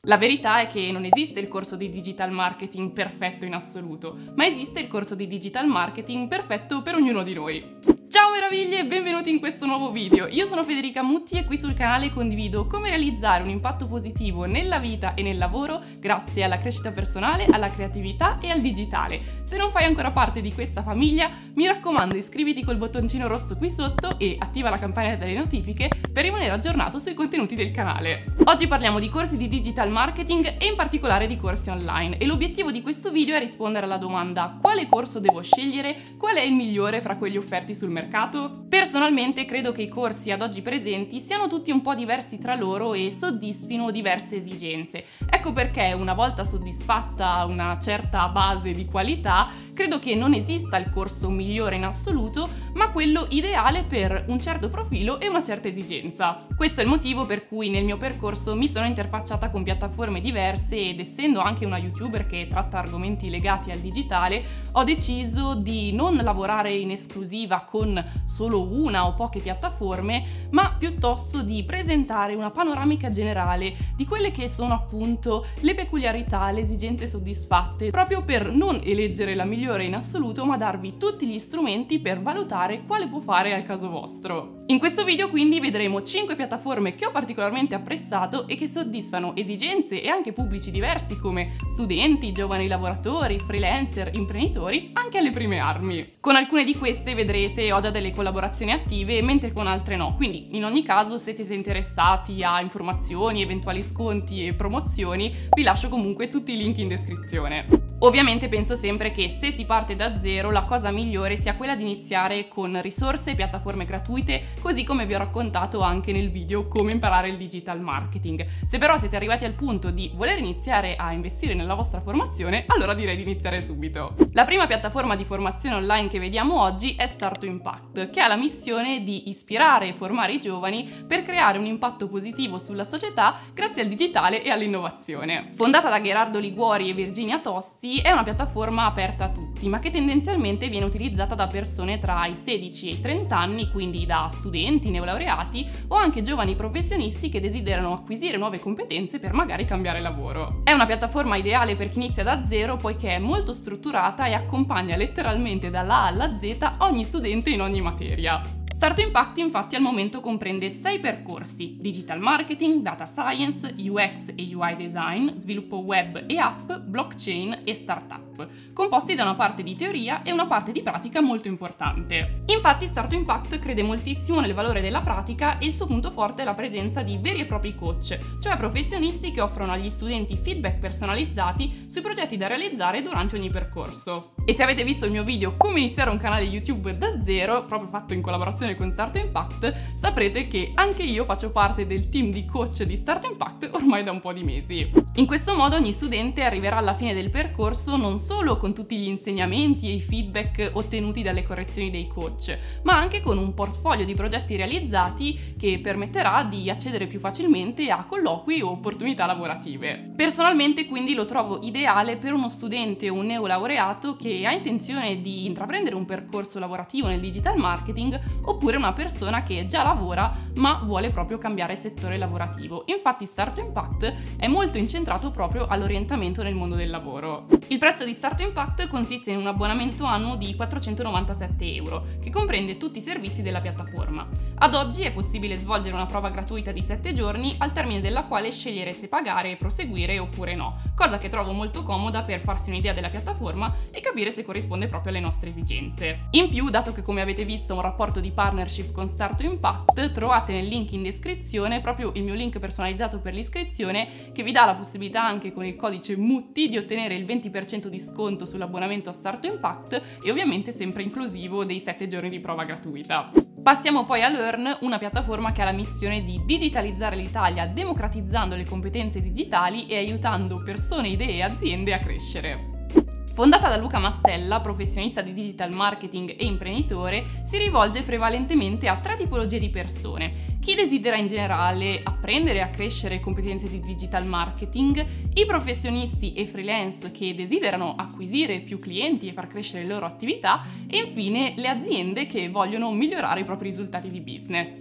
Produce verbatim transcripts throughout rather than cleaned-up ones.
La verità è che non esiste il corso di digital marketing perfetto in assoluto, ma esiste il corso di digital marketing perfetto per ognuno di noi. Ciao meraviglie e benvenuti in questo nuovo video. Io sono Federica Mutti e qui sul canale condivido come realizzare un impatto positivo nella vita e nel lavoro grazie alla crescita personale, alla creatività e al digitale. Se non fai ancora parte di questa famiglia, mi raccomando iscriviti col bottoncino rosso qui sotto e attiva la campanella delle notifiche per rimanere aggiornato sui contenuti del canale. Oggi parliamo di corsi di digital marketing e in particolare di corsi online e l'obiettivo di questo video è rispondere alla domanda: quale corso devo scegliere? Qual è il migliore fra quelli offerti sul mercato? Personalmente credo che i corsi ad oggi presenti siano tutti un po' diversi tra loro e soddisfino diverse esigenze. Ecco perché, una volta soddisfatta una certa base di qualità, credo che non esista il corso migliore in assoluto, ma quello ideale per un certo profilo e una certa esigenza. Questo è il motivo per cui nel mio percorso mi sono interfacciata con piattaforme diverse ed essendo anche una YouTuber che tratta argomenti legati al digitale, ho deciso di non lavorare in esclusiva con solo una o poche piattaforme, ma piuttosto di presentare una panoramica generale di quelle che sono appunto le peculiarità, le esigenze soddisfatte, proprio per non eleggere la migliore in assoluto, ma darvi tutti gli strumenti per valutare quale può fare al caso vostro. In questo video quindi vedremo cinque piattaforme che ho particolarmente apprezzato e che soddisfano esigenze e anche pubblici diversi come studenti, giovani lavoratori, freelancer, imprenditori, anche alle prime armi. Con alcune di queste vedrete ho già delle collaborazioni attive, mentre con altre no, quindi in ogni caso se siete interessati a informazioni, eventuali sconti e promozioni vi lascio comunque tutti i link in descrizione. Ovviamente penso sempre che se si parte da zero la cosa migliore sia quella di iniziare con risorse e piattaforme gratuite, così come vi ho raccontato anche nel video come imparare il digital marketing. Se però siete arrivati al punto di voler iniziare a investire nella vostra formazione, allora direi di iniziare subito. La prima piattaforma di formazione online che vediamo oggi è Start to Impact, che ha la missione di ispirare e formare i giovani per creare un impatto positivo sulla società grazie al digitale e all'innovazione. Fondata da Gherardo Liguori e Virginia Tosti, è una piattaforma aperta a tutti, ma che tendenzialmente viene utilizzata da persone tra i sedici e i trenta anni, quindi da studenti, neolaureati o anche giovani professionisti che desiderano acquisire nuove competenze per magari cambiare lavoro. È una piattaforma ideale per chi inizia da zero poiché è molto strutturata e accompagna letteralmente dalla A alla Z ogni studente in ogni materia. Start to Impact infatti al momento comprende sei percorsi: digital marketing, data science, U X e U I design, sviluppo web e app, blockchain e startup, composti da una parte di teoria e una parte di pratica molto importante. Infatti Start to Impact crede moltissimo nel valore della pratica e il suo punto forte è la presenza di veri e propri coach, cioè professionisti che offrono agli studenti feedback personalizzati sui progetti da realizzare durante ogni percorso. E se avete visto il mio video come iniziare un canale YouTube da zero, proprio fatto in collaborazione con Start to Impact, saprete che anche io faccio parte del team di coach di Start to Impact ormai da un po' di mesi. In questo modo ogni studente arriverà alla fine del percorso non solo con tutti gli insegnamenti e i feedback ottenuti dalle correzioni dei coach, ma anche con un portfolio di progetti realizzati che permetterà di accedere più facilmente a colloqui o opportunità lavorative. Personalmente quindi lo trovo ideale per uno studente o un neolaureato che ha intenzione di intraprendere un percorso lavorativo nel digital marketing oppure una persona che già lavora ma vuole proprio cambiare settore lavorativo. Infatti Start to Impact è molto incentrato proprio all'orientamento nel mondo del lavoro. Il prezzo di Start to Impact consiste in un abbonamento annuo di quattrocentonovantasette euro, che comprende tutti i servizi della piattaforma. Ad oggi è possibile svolgere una prova gratuita di sette giorni, al termine della quale scegliere se pagare e proseguire oppure no, cosa che trovo molto comoda per farsi un'idea della piattaforma e capire se corrisponde proprio alle nostre esigenze. In più, dato che come avete visto ho un rapporto di partnership con Start to Impact, trovate nel link in descrizione proprio il mio link personalizzato per l'iscrizione che vi dà la possibilità anche con il codice Mutti di ottenere il venti per cento di sconto sull'abbonamento a Start to Impact e ovviamente sempre inclusivo dei sette giorni di prova gratuita. Passiamo poi a Learn, una piattaforma che ha la missione di digitalizzare l'Italia democratizzando le competenze digitali e aiutando persone, idee e aziende a crescere. Fondata da Luca Mastella, professionista di digital marketing e imprenditore, si rivolge prevalentemente a tre tipologie di persone: chi desidera in generale apprendere a crescere competenze di digital marketing, i professionisti e freelance che desiderano acquisire più clienti e far crescere le loro attività e infine le aziende che vogliono migliorare i propri risultati di business.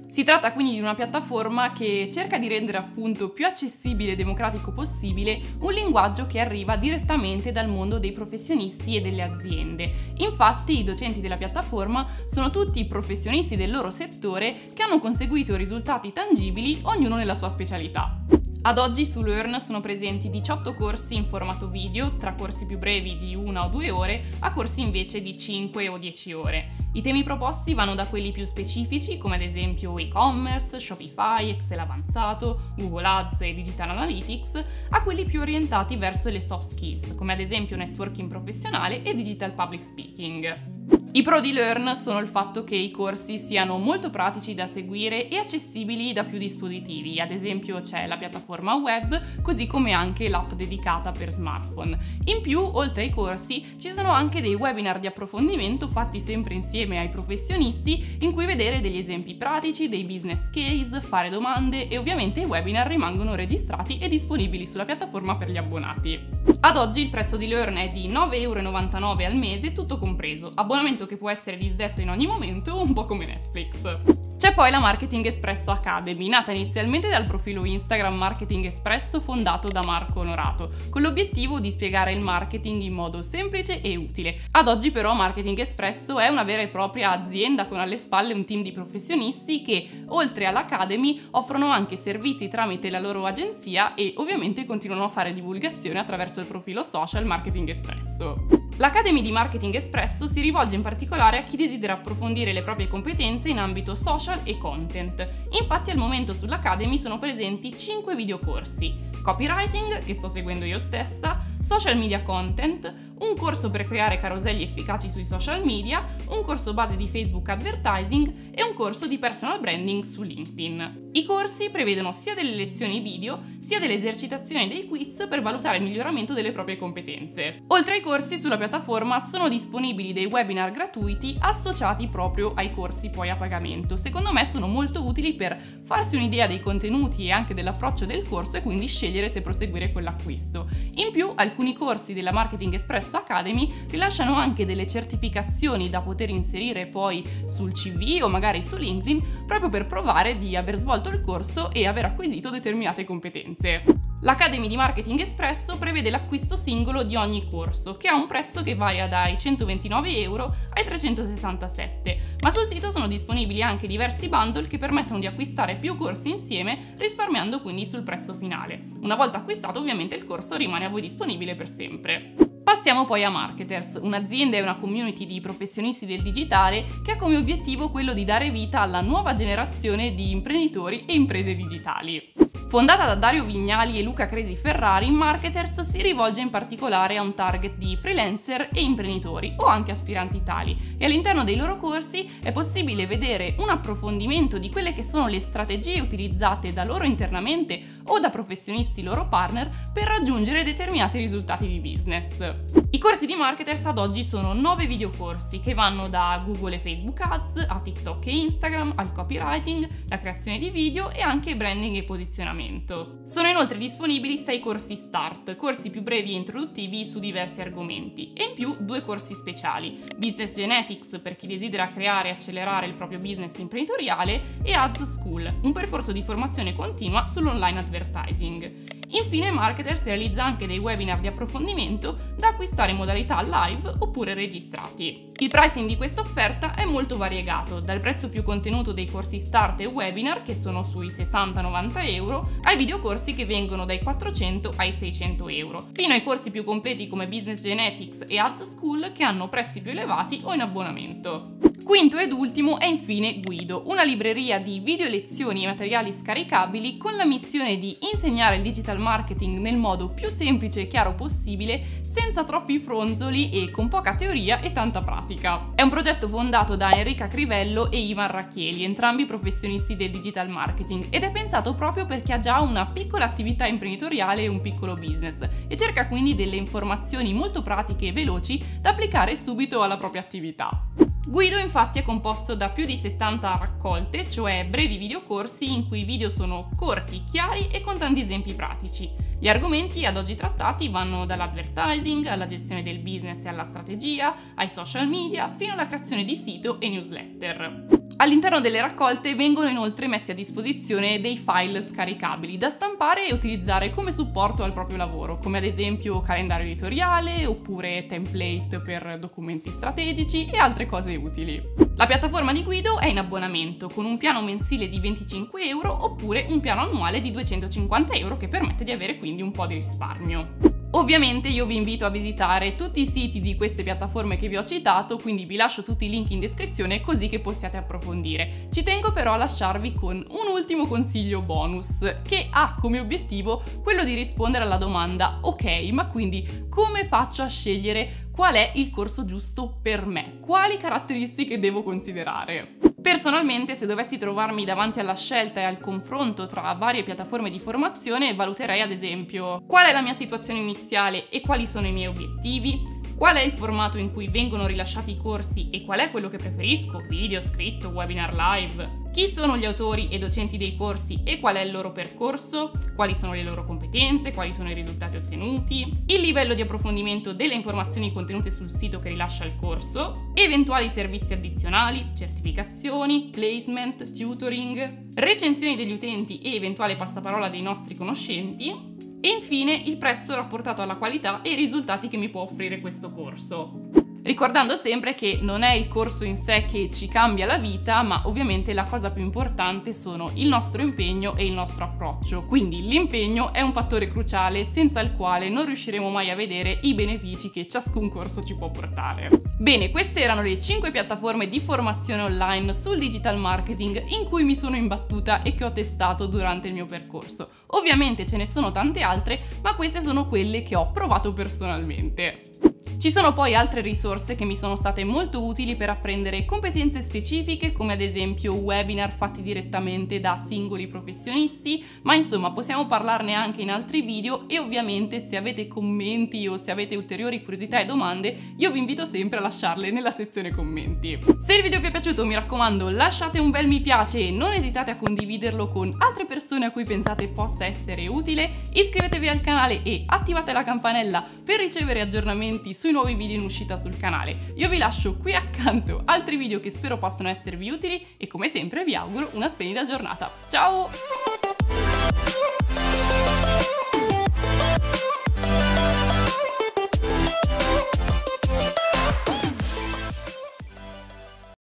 Si tratta quindi di una piattaforma che cerca di rendere appunto più accessibile e democratico possibile un linguaggio che arriva direttamente dal mondo dei professionisti e delle aziende. Infatti i docenti della piattaforma sono tutti professionisti del loro settore che hanno conseguito risultati tangibili, ognuno nella sua specialità. Ad oggi su Learn sono presenti diciotto corsi in formato video, tra corsi più brevi di una o due ore a corsi invece di cinque o dieci ore. I temi proposti vanno da quelli più specifici, come ad esempio e-commerce, Shopify, Excel avanzato, Google Ads e Digital Analytics, a quelli più orientati verso le soft skills, come ad esempio networking professionale e digital public speaking. I pro di Learn sono il fatto che i corsi siano molto pratici da seguire e accessibili da più dispositivi, ad esempio c'è la piattaforma web, così come anche l'app dedicata per smartphone. In più, oltre ai corsi, ci sono anche dei webinar di approfondimento fatti sempre insieme ai professionisti, in cui vedere degli esempi pratici, dei business case, fare domande e ovviamente i webinar rimangono registrati e disponibili sulla piattaforma per gli abbonati. Ad oggi il prezzo di Learn è di nove e novantanove euro al mese, tutto compreso, abbonamento che può essere disdetto in ogni momento, un po' come Netflix. C'è poi la Marketing Espresso Academy, nata inizialmente dal profilo Instagram Marketing Espresso fondato da Marco Onorato, con l'obiettivo di spiegare il marketing in modo semplice e utile. Ad oggi però Marketing Espresso è una vera e propria azienda con alle spalle un team di professionisti che, oltre all'Academy, offrono anche servizi tramite la loro agenzia e ovviamente continuano a fare divulgazione attraverso il profilo social Marketing Espresso. L'Academy di Marketing Espresso si rivolge in particolare a chi desidera approfondire le proprie competenze in ambito social e content. Infatti al momento sull'Academy sono presenti cinque videocorsi: copywriting, che sto seguendo io stessa, social media content, un corso per creare caroselli efficaci sui social media, un corso base di Facebook advertising e un corso di personal branding su LinkedIn. I corsi prevedono sia delle lezioni video, sia delle esercitazioni e dei quiz per valutare il miglioramento delle proprie competenze. Oltre ai corsi, sulla piattaforma sono disponibili dei webinar gratuiti associati proprio ai corsi poi a pagamento. Secondo me sono molto utili per farsi un'idea dei contenuti e anche dell'approccio del corso e quindi scegliere se proseguire quell'acquisto. In più, alcuni corsi della Marketing Espresso Academy rilasciano anche delle certificazioni da poter inserire poi sul C V o magari su LinkedIn, proprio per provare di aver svolto il corso e aver acquisito determinate competenze. L'Academy di Marketing Espresso prevede l'acquisto singolo di ogni corso, che ha un prezzo che varia dai centoventinove euro ai trecentosessantasette, ma sul sito sono disponibili anche diversi bundle che permettono di acquistare più corsi insieme, risparmiando quindi sul prezzo finale. Una volta acquistato, ovviamente il corso rimane a voi disponibile per sempre. Passiamo poi a Marketers, un'azienda e una community di professionisti del digitale che ha come obiettivo quello di dare vita alla nuova generazione di imprenditori e imprese digitali. Fondata da Dario Vignali e Luca Cresi Ferrari, Marketers si rivolge in particolare a un target di freelancer e imprenditori o anche aspiranti tali, e all'interno dei loro corsi è possibile vedere un approfondimento di quelle che sono le strategie utilizzate da loro internamente o da professionisti loro partner per raggiungere determinati risultati di business. I corsi di Marketers ad oggi sono nove videocorsi che vanno da Google e Facebook Ads a TikTok e Instagram, al copywriting, la creazione di video e anche branding e posizionamento. Sono inoltre disponibili sei corsi start, corsi più brevi e introduttivi su diversi argomenti, e in più due corsi speciali: Business Genetics per chi desidera creare e accelerare il proprio business imprenditoriale e Ads School, un percorso di formazione continua sull'online advertising. Infine Marketers realizza anche dei webinar di approfondimento da acquistare in modalità live oppure registrati. Il pricing di questa offerta è molto variegato, dal prezzo più contenuto dei corsi start e webinar, che sono sui sessanta novanta euro, ai videocorsi che vengono dai quattrocento ai seicento euro, fino ai corsi più completi come Business Genetics e Ads School, che hanno prezzi più elevati o in abbonamento. Quinto ed ultimo è infine Guido, una libreria di video lezioni e materiali scaricabili con la missione di insegnare il digital marketing nel modo più semplice e chiaro possibile, senza troppi fronzoli e con poca teoria e tanta pratica. È un progetto fondato da Enrica Crivello e Ivan Racchieli, entrambi professionisti del digital marketing, ed è pensato proprio per chi ha già una piccola attività imprenditoriale e un piccolo business e cerca quindi delle informazioni molto pratiche e veloci da applicare subito alla propria attività. Guido infatti è composto da più di settanta raccolte, cioè brevi videocorsi in cui i video sono corti, chiari e con tanti esempi pratici. Gli argomenti ad oggi trattati vanno dall'advertising alla gestione del business e alla strategia, ai social media, fino alla creazione di sito e newsletter. All'interno delle raccolte vengono inoltre messi a disposizione dei file scaricabili da stampare e utilizzare come supporto al proprio lavoro, come ad esempio calendario editoriale oppure template per documenti strategici e altre cose utili. La piattaforma di Guido è in abbonamento con un piano mensile di venticinque euro oppure un piano annuale di duecentocinquanta euro che permette di avere quindi un po' di risparmio. Ovviamente io vi invito a visitare tutti i siti di queste piattaforme che vi ho citato, quindi vi lascio tutti i link in descrizione così che possiate approfondire. Ci tengo però a lasciarvi con un ultimo consiglio bonus che ha come obiettivo quello di rispondere alla domanda: ok, ma quindi come faccio a scegliere qual è il corso giusto per me? Quali caratteristiche devo considerare? Personalmente, se dovessi trovarmi davanti alla scelta e al confronto tra varie piattaforme di formazione, valuterei ad esempio qual è la mia situazione iniziale e quali sono i miei obiettivi, qual è il formato in cui vengono rilasciati i corsi e qual è quello che preferisco, video, scritto, webinar live, chi sono gli autori e docenti dei corsi e qual è il loro percorso, quali sono le loro competenze, quali sono i risultati ottenuti, il livello di approfondimento delle informazioni contenute sul sito che rilascia il corso, eventuali servizi addizionali, certificazioni, placement, tutoring, recensioni degli utenti e eventuale passaparola dei nostri conoscenti, e infine il prezzo rapportato alla qualità e i risultati che mi può offrire questo corso. Ricordando sempre che non è il corso in sé che ci cambia la vita, ma ovviamente la cosa più importante sono il nostro impegno e il nostro approccio. Quindi l'impegno è un fattore cruciale senza il quale non riusciremo mai a vedere i benefici che ciascun corso ci può portare. Bene, queste erano le cinque piattaforme di formazione online sul digital marketing in cui mi sono imbattuta e che ho testato durante il mio percorso. Ovviamente ce ne sono tante altre, ma queste sono quelle che ho provato personalmente. Ci sono poi altre risorse che mi sono state molto utili per apprendere competenze specifiche, come ad esempio webinar fatti direttamente da singoli professionisti, ma insomma possiamo parlarne anche in altri video e ovviamente se avete commenti o se avete ulteriori curiosità e domande io vi invito sempre a lasciarle nella sezione commenti. Se il video vi è piaciuto mi raccomando lasciate un bel mi piace e non esitate a condividerlo con altre persone a cui pensate possa essere utile, iscrivetevi al canale e attivate la campanella per ricevere aggiornamenti sui nuovi video in uscita sul canale. Io vi lascio qui accanto altri video che spero possano esservi utili e come sempre vi auguro una splendida giornata. Ciao!